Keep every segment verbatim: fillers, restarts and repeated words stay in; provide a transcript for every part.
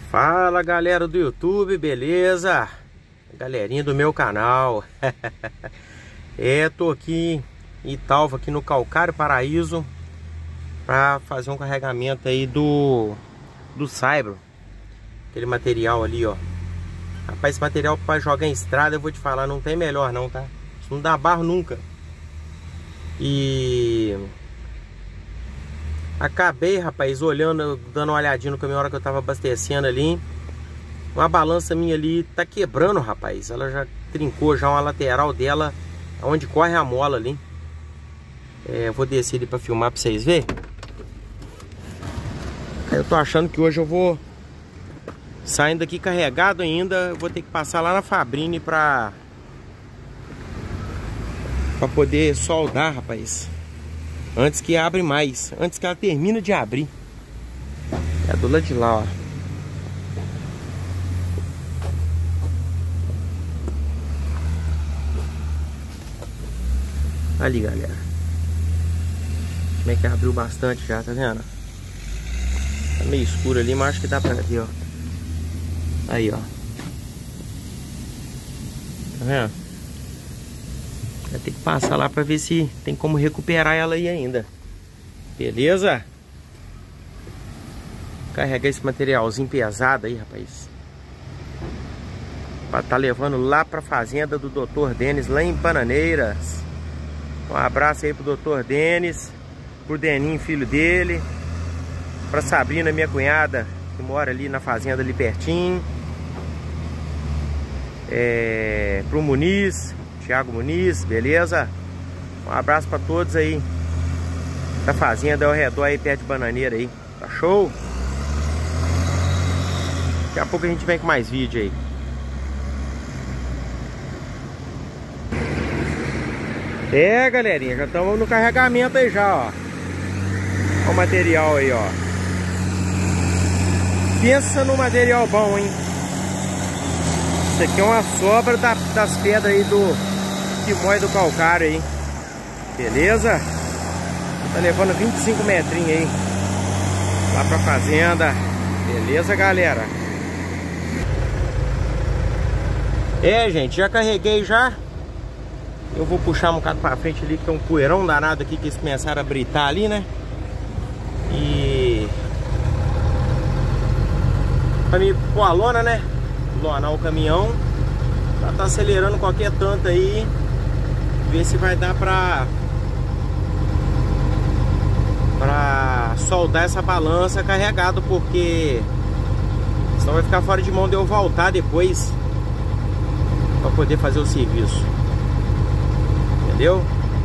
Fala galera do YouTube, beleza? Galerinha do meu canal. É, tô aqui em Italva, aqui no Calcário Paraíso, pra fazer um carregamento aí do do Saibro, aquele material ali, ó. Rapaz, esse material pra jogar em estrada, eu vou te falar, não tem melhor não, tá? Isso não dá barro nunca. E acabei, rapaz, olhando, dando uma olhadinha no caminhão, hora que eu tava abastecendo ali. Uma balança minha ali tá quebrando, rapaz. Ela já trincou já uma lateral dela, onde corre a mola ali. É, eu vou descer ali pra filmar pra vocês verem. Eu tô achando que hoje eu vou saindo daqui carregado ainda. Eu vou ter que passar lá na Fabrini pra Pra poder soldar, rapaz, antes que abre mais, antes que ela termine de abrir. É do lado de lá, ó. Ali, galera. Como é que abriu bastante já, tá vendo? Tá meio escuro ali, mas acho que dá pra ver, ó. Aí, ó. Tá vendo? Vai ter que passar lá pra ver se tem como recuperar ela aí ainda. Beleza? Carregar esse materialzinho pesado aí, rapaz, pra tá levando lá pra fazenda do doutor Denis, lá em Bananeiras. Um abraço aí pro doutor Denis, pro Deninho, filho dele, pra Sabrina, minha cunhada, que mora ali na fazenda ali pertinho. É, pro Muniz, Thiago Muniz, beleza? Um abraço pra todos aí da fazenda ao redor aí, perto de Bananeira aí. Tá show? Daqui a pouco a gente vem com mais vídeo aí. É, galerinha, já estamos no carregamento aí já, ó. Olha o material aí, ó. Pensa no material bom, hein? Isso aqui é uma sobra da, das pedras aí do que moe do calcário aí. Beleza? Tá levando vinte e cinco metrinhos aí lá pra fazenda. Beleza, galera? É, gente, já carreguei já. Eu vou puxar um bocado pra frente ali, que tem um poeirão danado aqui, que eles começaram a britar ali, né? E pra mim pôr a lona, né? Lonar o caminhão. Já tá acelerando qualquer tanto aí. Ver se vai dar pra Pra soldar essa balança carregado, porque senão vai ficar fora de mão de eu voltar depois pra poder fazer o serviço. Entendeu?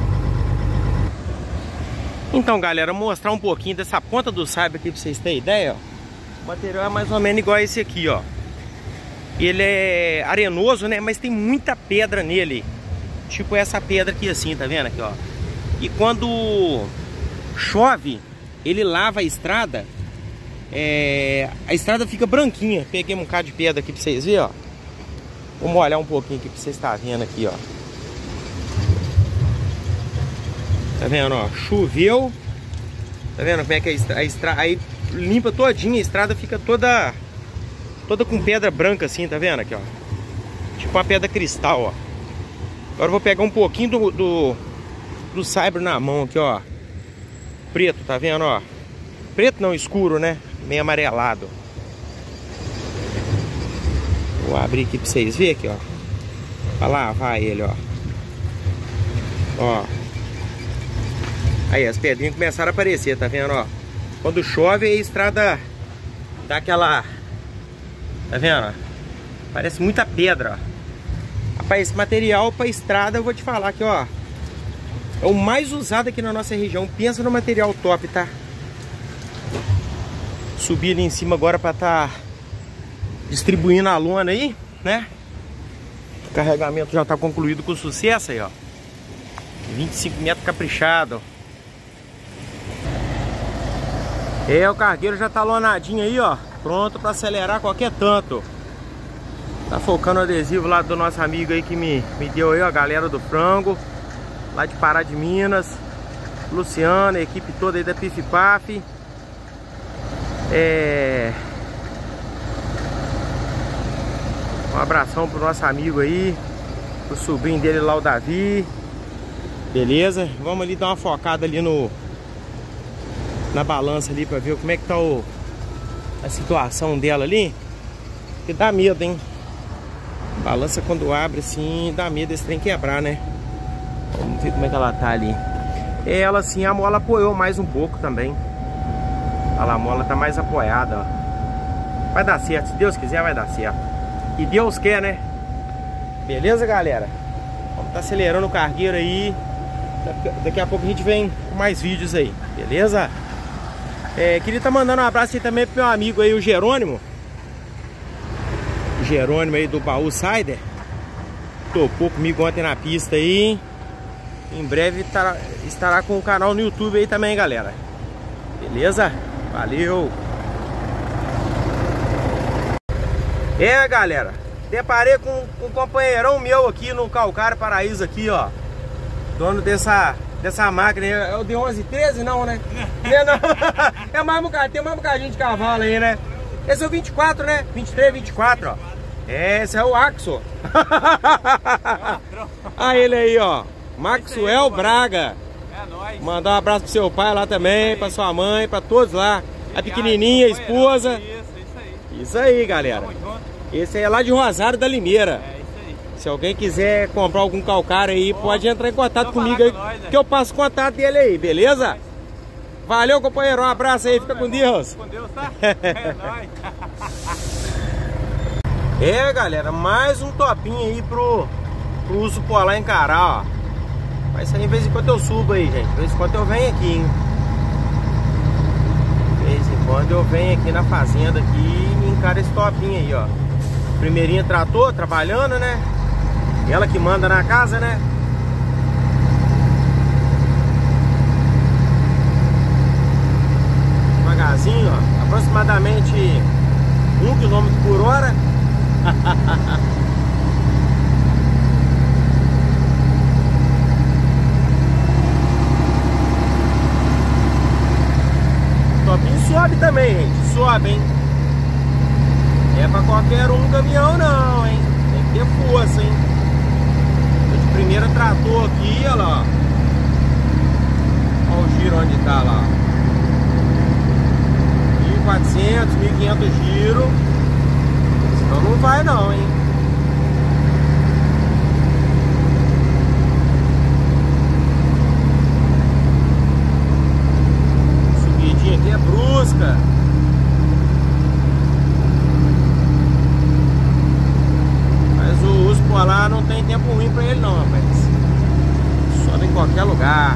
Então, galera, mostrar um pouquinho dessa ponta do Saibro aqui pra vocês terem ideia, ó. O material é mais ou menos igual a esse aqui, ó. Ele é arenoso, né? Mas tem muita pedra nele. Tipo essa pedra aqui assim, tá vendo aqui, ó. E quando chove, ele lava a estrada. É... A estrada fica branquinha. Peguei um bocado de pedra aqui pra vocês verem, ó. Vou molhar um pouquinho aqui pra vocês estarem vendo aqui, ó. Tá vendo, ó? Choveu. Tá vendo como é que a estrada... Estra... Aí limpa todinha, a estrada fica toda... Toda com pedra branca assim, tá vendo aqui, ó. Tipo uma pedra cristal, ó. Agora eu vou pegar um pouquinho do, do, do Saibro na mão aqui, ó. Preto, tá vendo, ó. Preto não, escuro, né? Meio amarelado. Vou abrir aqui pra vocês verem aqui, ó. Pra lavar ele, ó. Ó. Aí, as pedrinhas começaram a aparecer, tá vendo, ó. Quando chove, a estrada dá aquela... Tá vendo? Parece muita pedra, ó. Rapaz, esse material pra estrada, eu vou te falar que, ó, é o mais usado aqui na nossa região. Pensa no material top, tá? Subir ali em cima agora pra tá distribuindo a lona aí, né? O carregamento já tá concluído com sucesso aí, ó. vinte e cinco metros caprichado. É, o cargueiro já tá lonadinho aí, ó. Pronto pra acelerar qualquer tanto. Tá focando o adesivo lá do nosso amigo aí que me, me deu aí, ó, a galera do frango, lá de Pará de Minas. Luciano, a equipe toda aí da Pif Paf. É... Um abração pro nosso amigo aí, o sobrinho dele lá, o Davi. Beleza? Vamos ali dar uma focada ali no na balança ali pra ver como é que tá o, a situação dela ali. Porque dá medo, hein? Balança quando abre assim, dá medo esse trem quebrar, né? Vamos ver como é que ela tá ali. Ela assim, a mola apoiou mais um pouco também. Olha lá, a mola tá mais apoiada, ó. Vai dar certo, se Deus quiser vai dar certo. E Deus quer, né? Beleza, galera? Vamos tá acelerando o cargueiro aí. Daqui a pouco a gente vem com mais vídeos aí, beleza? É, queria estar tá mandando um abraço aí também pro meu amigo aí, o Jerônimo. O Jerônimo aí do Baú Sider. Topou comigo ontem na pista aí. Em breve estará, estará com o canal no YouTube aí também, galera. Beleza? Valeu! É, galera, deparei com, com um companheirão meu aqui no Calcário Paraíso aqui, ó. Dono dessa, dessa máquina. É o de onze, treze não, né? Não é, não. É mais um bocadinho, tem mais um bocadinho de cavalo aí, né? Esse é o vinte e quatro, né? vinte e três, vinte e quatro, ó. É, esse é o Axo. Ah, ele aí, ó. Maxwell Braga. É nóis. Mandar um abraço pro seu pai lá também, pra sua mãe, pra todos lá. A pequenininha, a esposa. Isso, isso aí. Isso aí, galera. Esse aí é lá de Rosário da Limeira. É isso aí. Se alguém quiser comprar algum calcário aí, pode entrar em contato comigo aí, com nós, né? que eu passo o contato dele aí, beleza? Valeu, companheiro. Um abraço aí, fica com Deus. Com Deus, tá? É nóis. É, galera, mais um topinho aí pro, pro uso polar encarar, ó. Mas isso aí, de vez em quando eu subo aí, gente. De vez em quando eu venho aqui, hein? De vez em quando eu venho aqui na fazenda aqui e encaro esse topinho aí, ó. Primeirinha trator, trabalhando, né? Ela que manda na casa, né? Devagarzinho, ó. Aproximadamente um quilômetro por hora. Topinho sobe também, gente. Sobe, hein? É pra qualquer um caminhão não, hein? Tem que ter força, hein? Tô de primeira trator aqui, olha lá. Olha o giro onde tá lá. mil e quatrocentos, mil e quinhentos giro. Senão não vai não, hein? Subidinha aqui é brusca. Mas o uso polar não tem tempo ruim pra ele não, rapaz. Sobe em qualquer lugar.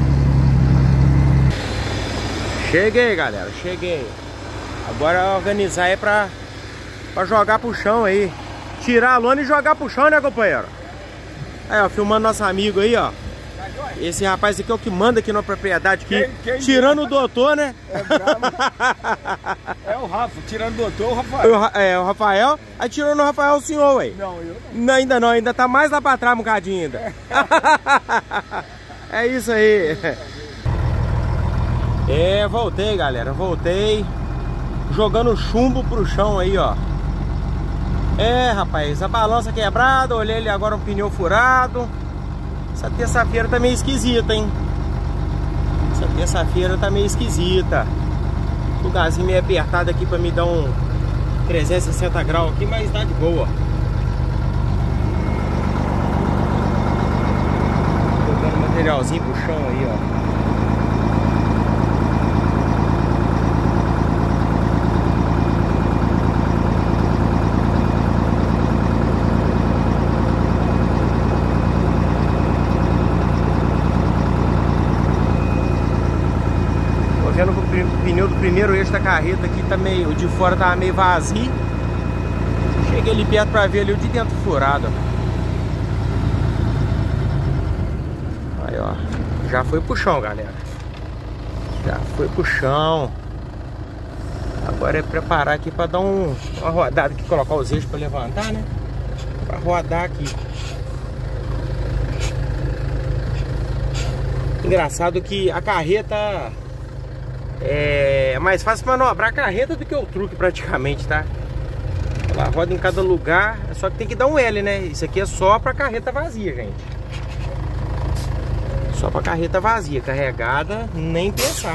Cheguei, galera, cheguei. Agora organizar aí pra, pra jogar pro chão aí. Tirar a lona e jogar pro chão, né, companheiro? Aí, ó, filmando nosso amigo aí, ó. Esse rapaz aqui é o que manda aqui na propriedade aqui. Quem, quem tirando é? O doutor, né? É bravo. É o Rafa, tirando o doutor, o Rafael. É, o Rafael. Aí tirando o Rafael o senhor, ué. Não, eu não. não. Ainda não, ainda tá mais lá pra trás um bocadinho ainda. É isso aí. É, voltei, galera, voltei. Jogando chumbo pro chão aí, ó. É, rapaz, a balança quebrada. Olhei ali agora um pneu furado. Essa terça-feira tá meio esquisita, hein? Essa terça-feira tá meio esquisita. Lugarzinho meio apertado aqui pra me dar um trezentos e sessenta graus aqui, mas tá de boa. Jogando materialzinho pro chão aí, ó. O pneu do primeiro eixo da carreta aqui tá meio, o de fora tava meio vazio. Cheguei ali perto pra ver ali o de dentro furado. Aí, ó, já foi pro chão, galera. Já foi pro chão. Agora é preparar aqui pra dar um, uma rodada aqui, colocar os eixos pra levantar, né? Pra rodar aqui. Engraçado que a carreta é mais fácil manobrar a carreta do que o truque praticamente, tá? Uma roda em cada lugar, só que tem que dar um L, né? Isso aqui é só pra carreta vazia, gente. Só pra carreta vazia, carregada, nem pensar.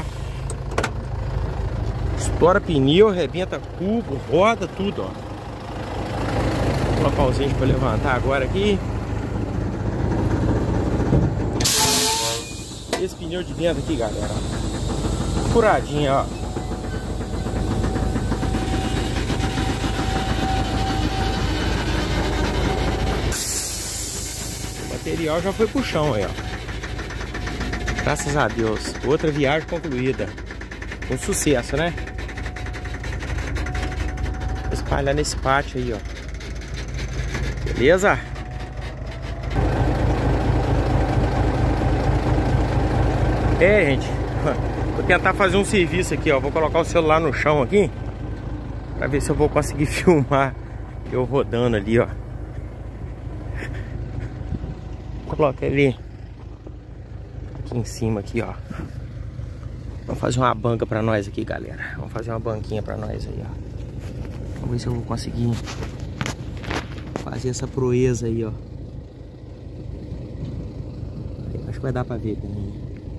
Estoura pneu, arrebenta cubo, roda, tudo, ó. Vou colocar o gente pra levantar agora aqui. Esse pneu de dentro aqui, galera, furadinha, ó. O material já foi pro chão aí, ó. Graças a Deus. Outra viagem concluída. Com sucesso, né? Vou espalhar nesse pátio aí, ó. Beleza? É, gente, vou tentar fazer um serviço aqui, ó. Vou colocar o celular no chão aqui pra ver se eu vou conseguir filmar eu rodando ali, ó. Coloca ele aqui em cima aqui, ó. Vamos fazer uma banca pra nós aqui, galera. Vamos fazer uma banquinha pra nós aí, ó. Vamos ver se eu vou conseguir fazer essa proeza aí, ó. Acho que vai dar pra ver também.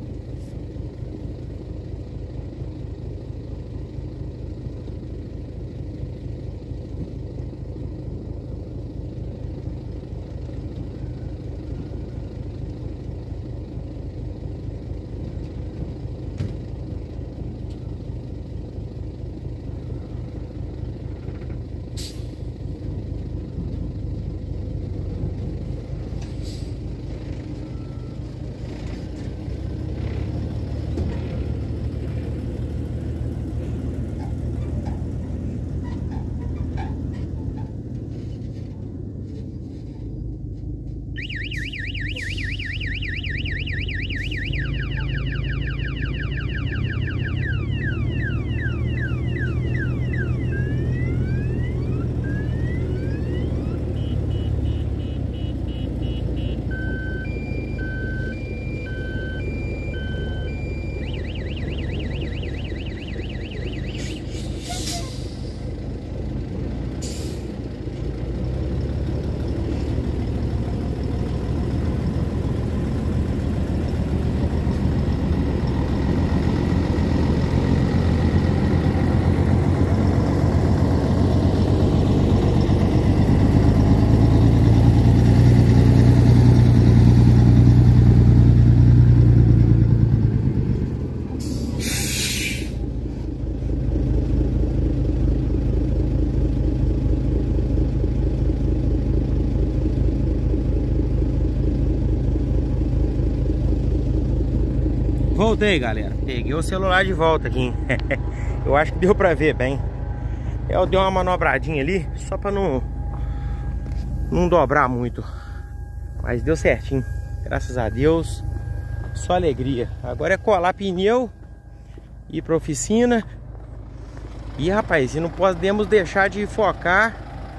Voltei, galera. Peguei o celular de volta aqui. Eu acho que deu pra ver bem. Eu dei uma manobradinha ali, só pra não Não dobrar muito. Mas deu certinho. Graças a Deus. Só alegria. Agora é colar pneu, ir pra oficina. E rapaz, e não podemos deixar de focar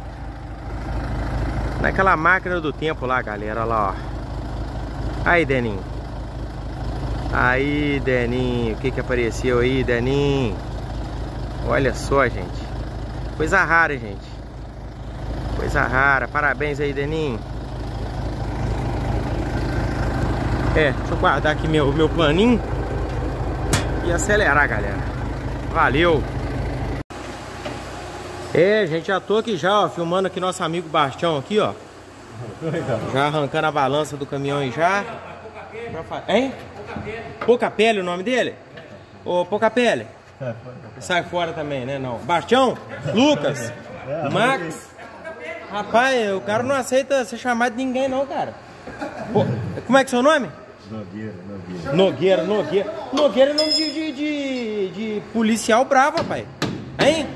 naquela máquina do tempo lá, galera. Olha lá, ó. Aí, Deninho. Aí, Deninho. O que que apareceu aí, Deninho? Olha só, gente. Coisa rara, gente. Coisa rara. Parabéns aí, Deninho. É, deixa eu guardar aqui meu, meu planinho e acelerar, galera. Valeu. É, gente, já tô aqui já, ó, filmando aqui nosso amigo Bastião aqui, ó. Já arrancando a balança do caminhão aí já. Hein? Pouca Pele o nome dele? Ô, Pouca Pele. Sai fora também, né? Não. Bastião, Lucas, Max. Rapaz, o cara não aceita ser chamado de ninguém não, cara. Pô, como é que é seu nome? Nogueira, Nogueira. Nogueira, Nogueira. Nogueira é nome de, de, de, de policial bravo, rapaz. Hein?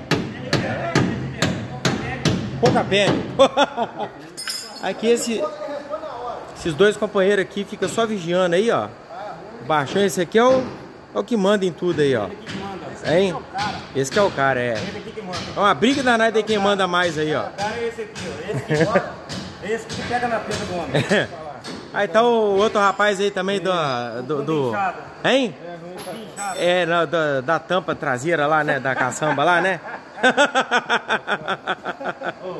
Pouca Pele. Aqui esse, esses dois companheiros aqui ficam só vigiando aí, ó. Baixando, esse aqui é o, é o que manda em tudo aí, ó. Hein? Esse que é o cara, é. É uma briga danada aí quem manda mais aí, ó. O cara é esse aqui, ó. Esse que bota, esse que pega na perna do homem. Aí tá o outro rapaz aí também do... do, do... Hein? É, na, da, da tampa traseira lá, né? Da caçamba lá, né?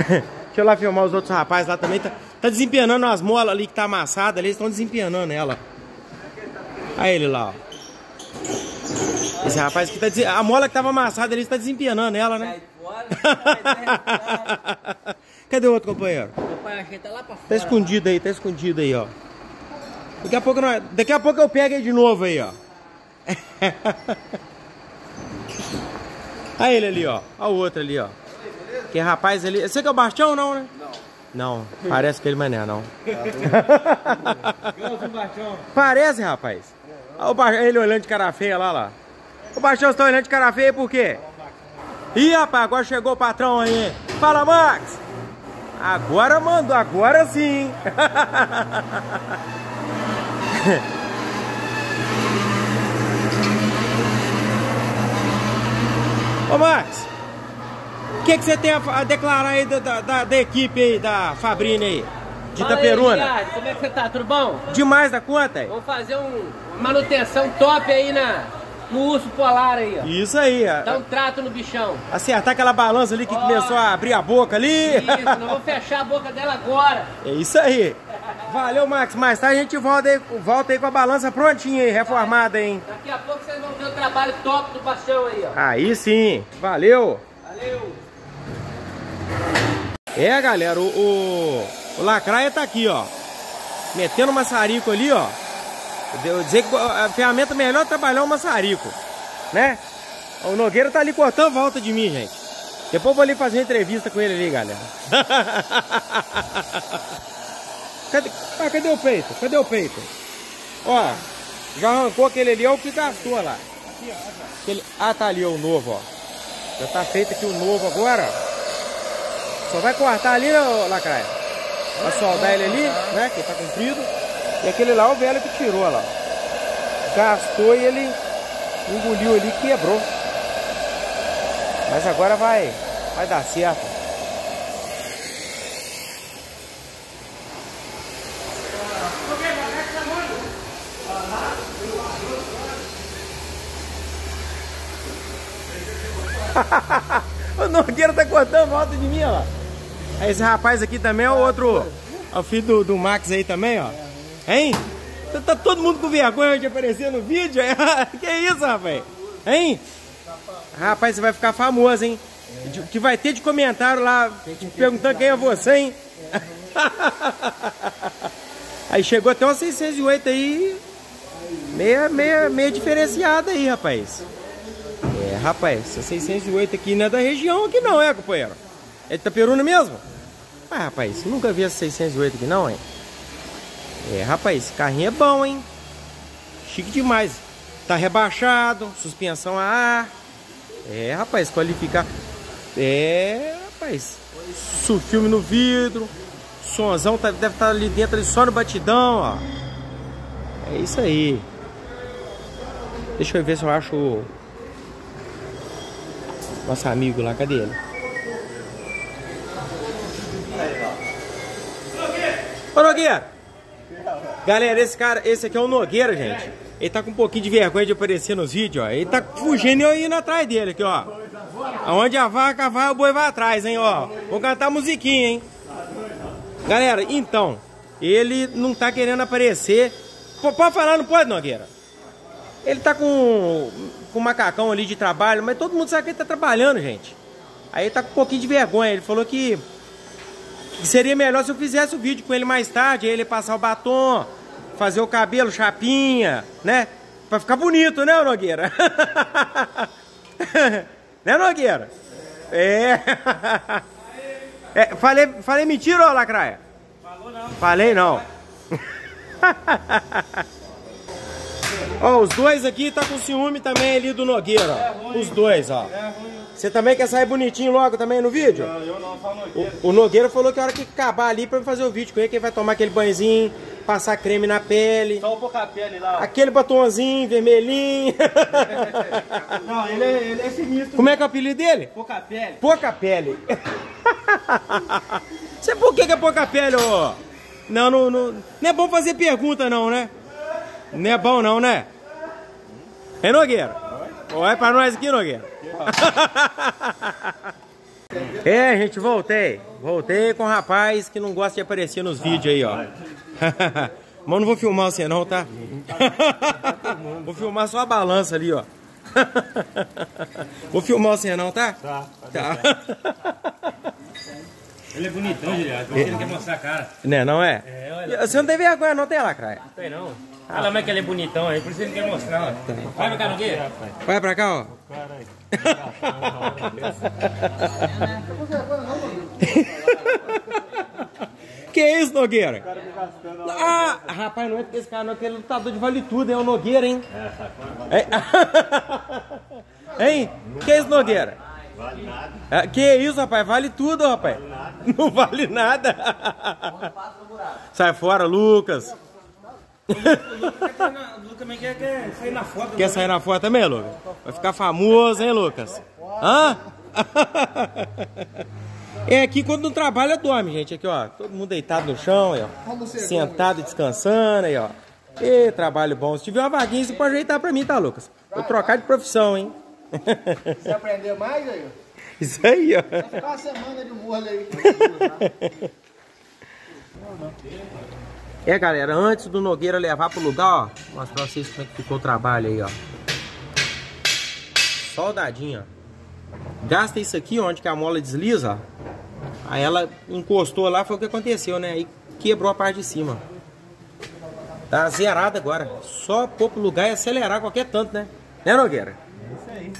Deixa eu lá filmar os outros rapazes lá também. Tá, tá desempenando as molas ali que tá amassada ali. Eles estão desempenando ela. Olha ele lá, ó. Esse rapaz que tá des... A mola que tava amassada ele está desempenando ela, né? Cadê o outro companheiro? Tá lá pra fora. Tá escondido aí, tá escondido aí, ó. Daqui a pouco nós... Daqui a pouco eu pego ele de novo aí, ó. Olha ele ali, ó. Olha o outro ali, ó. Que rapaz ali... Esse aqui é o Bastião ou não, né? Não. Não, parece que ele mané, não. Parece, rapaz. Olha o ba... ele olhando de cara feia lá, lá. O Bastião está olhando de cara feia por quê? Ih, rapaz, agora chegou o patrão aí. Fala, Max. Agora mandou, agora sim. Ô, Max. O que, que você tem a declarar aí da, da, da equipe aí, da Fabrini aí? De Itaperuna? Fala aí, Ricardo, como é que você tá? Tudo bom? Demais da conta aí. Vamos fazer um, uma manutenção top aí na, no urso polar aí, ó. Isso aí, ó. Dá um trato no bichão. Acertar aquela balança ali que oh, começou a abrir a boca ali. Isso, nós vamos fechar a boca dela agora. É isso aí. Valeu, Max. Mais tarde a gente volta aí, volta aí com a balança prontinha aí, reformada, hein? Daqui a pouco vocês vão ver o trabalho top do Bastião aí, ó. Aí sim. Valeu. Valeu. É, galera, o, o, o Lacraia tá aqui, ó. Metendo o maçarico ali, ó. Devo dizer que a ferramenta melhor é trabalhar o maçarico, né? O Nogueira tá ali cortando volta de mim, gente. Depois eu vou ali fazer uma entrevista com ele ali, galera. Cadê, ah, cadê o peito? Cadê o peito? Ó, já arrancou aquele ali, é o que gastou lá. Aquele, ah, tá ali, ó, o novo, ó. Já tá feito aqui o novo agora. Só vai cortar ali, né, Lacraia? Pra soldar ele ali, né, que tá comprido. E aquele lá, o velho que tirou, lá. Gastou e ele engoliu ali e quebrou. Mas agora vai, vai dar certo. O Nogueira tá cortando volta de mim, ó. Esse rapaz aqui também é o outro, é o filho do, do Max aí também, ó. Hein? Tá todo mundo com vergonha de aparecer no vídeo? Que isso, rapaz? Hein? Rapaz, você vai ficar famoso, hein? Que vai ter de comentário lá, perguntando quem é você, hein? Aí chegou até uma seiscentos e oito aí, meia, meia, meia diferenciada aí, rapaz. É, rapaz, essa seiscentos e oito aqui não é da região aqui não, é, companheiro? É de Itaperuna mesmo? Ah, rapaz, nunca vi essa seiscentos e oito aqui não, hein? É, rapaz, esse carrinho é bom, hein? Chique demais. Tá rebaixado, suspensão a ar. É, rapaz, qualificar. É, rapaz. Filme no vidro. Sonzão tá, deve estar ali dentro, ali só no batidão, ó. É isso aí. Deixa eu ver se eu acho o nosso amigo lá, cadê ele? Ô, Nogueira! Galera, esse cara, esse aqui é o Nogueira, gente. Ele tá com um pouquinho de vergonha de aparecer nos vídeos, ó. Ele tá fugindo e eu indo atrás dele aqui, ó. Aonde a vaca vai, o boi vai atrás, hein, ó. Vou cantar musiquinha, hein. Galera, então, ele não tá querendo aparecer. P pode falar, não pode, Nogueira? Ele tá com, com um macacão ali de trabalho, mas todo mundo sabe que ele tá trabalhando, gente. Aí ele tá com um pouquinho de vergonha. Ele falou que, que seria melhor se eu fizesse o vídeo com ele mais tarde, aí ele passar o batom, fazer o cabelo, chapinha, né? Pra ficar bonito, né, Nogueira? Né, Nogueira? É. É, falei, falei mentira, ô Lacraia? Falou não. Falei não. Ó, os dois aqui tá com ciúme também ali do Nogueira, ó. É ruim, os dois, ó. É ruim. Você também quer sair bonitinho logo também no vídeo? Não, eu não, só o Nogueira. O, o Nogueira falou que a hora que acabar ali pra fazer o vídeo com ele, que ele vai tomar aquele banhozinho, passar creme na pele. Só um pouco a pele lá, ó. Aquele batomzinho vermelhinho. Não, ele é, ele é sinistro. Como é que é o apelido dele? Pouca pele. Pouca pele. Você por que que é pouca pele, ô? Não, não, não, não é bom fazer pergunta não, né? Não é bom não, né? É, Nogueira? Olha pra nós aqui, Nogueira. É, gente, voltei. Voltei com um rapaz que não gosta de aparecer nos vídeos aí, ó. Mas não vou filmar você não, tá? Vou filmar só a balança ali, ó. Vou filmar você não, tá? Tá. Tá. Ele é bonitão, Juliano. Por isso ele quer mostrar a cara. Né, não é? É, olha. Você não tem vergonha não, tem lá, cara. Não tem não. Olha lá como é que ele é bonitão aí, por isso ele quer mostrar, ó. Vai pra cá, Nogueira. Vai pra cá, ó. Que isso, Nogueira? Ah, rapaz, não é porque esse cara não é aquele lutador de vale tudo, é o Nogueira, hein? É, hein? Que isso, Nogueira? Vale nada. Que isso, rapaz? Vale tudo, rapaz. Não vale nada. Sai fora, Lucas. O Lucas também quer, quer sair na foto. Quer sair na foto também, Lucas? Vai ficar famoso, hein, Lucas? Hã? É aqui quando não trabalha, dorme, gente. Aqui, ó. Todo mundo deitado no chão, aí, ó. Sentado, descansando, aí, ó. E trabalho bom. Se tiver uma vaguinha, você pode ajeitar pra mim, tá, Lucas? Vou trocar de profissão, hein? Você aprendeu mais aí? Isso aí, ó. Vai ficar uma semana de molho aí. É, galera, antes do Nogueira levar pro lugar, ó, vou mostrar pra vocês como é que ficou o trabalho aí, ó. Soldadinho, ó. Gasta isso aqui, onde que a mola desliza, ó. Aí ela encostou lá, foi o que aconteceu, né? Aí quebrou a parte de cima. Tá zerada agora. Só pôr pro lugar e acelerar qualquer tanto, né? Né, Nogueira? É isso aí.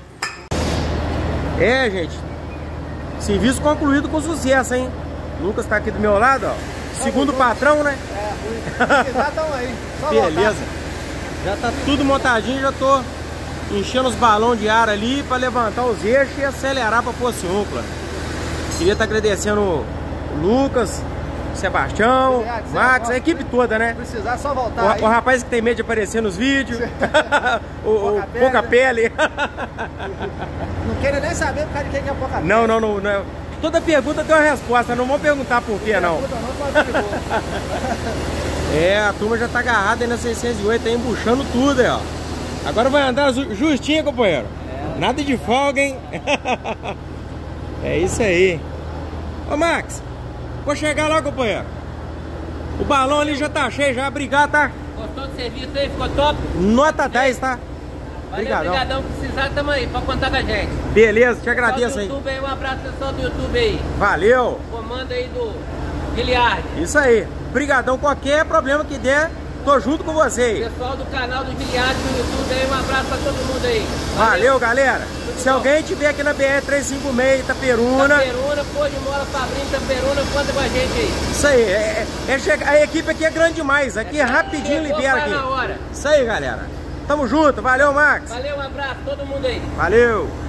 É, gente. Serviço concluído com sucesso, hein? Lucas tá aqui do meu lado, ó. Segundo patrão, né? É, já estão aí. Só beleza. Já tá tudo montadinho, já tô enchendo os balões de ar ali pra levantar os eixos e acelerar pra pôr ciúncula. Queria estar agradecendo o Lucas, o Sebastião, Obrigado, Max, a equipe toda, né? Se precisar, só voltar O, aí. o rapaz que tem medo de aparecer nos vídeos. o, o Pouca pele. pouca pele. Não queira nem saber por causa de quem que é pouca pele. Não, não, não, não. Toda pergunta tem uma resposta, não vamos perguntar por quê, não. Puta, não pode de boa. É, a turma já tá agarrada aí na seiscentos e oito, tá embuchando tudo aí, ó. Agora vai andar ju justinho, companheiro. É. Nada de folga, hein? É isso aí. Ô, Max, vou chegar lá, companheiro. O balão ali já tá cheio, já. Obrigado, tá? Gostou do serviço aí? Ficou top? Nota dez, tá? Valeu, Obrigadão. obrigadão. Precisar, tamo aí, pra contar com a gente. Beleza, te agradeço Só do aí. YouTube aí. Um abraço pessoal do YouTube aí. Valeu. Comando aí do Giliard. Isso aí. Obrigadão. Qualquer problema que der, tô junto com você aí. Pessoal do canal do Giliard do YouTube aí, um abraço pra todo mundo aí. Valeu, galera. Se alguém tiver aqui na B R trezentos e cinquenta e seis, Itaperuna. Itaperuna, pô de mola, Fabrinho, Itaperuna, conta com a gente aí. Isso aí. É, é, é chegar, a equipe aqui é grande demais. Aqui é rapidinho Chegou, libera vai aqui. na hora. Isso aí, galera. Tamo junto. Valeu, Max. Valeu, um abraço, todo mundo aí. Valeu.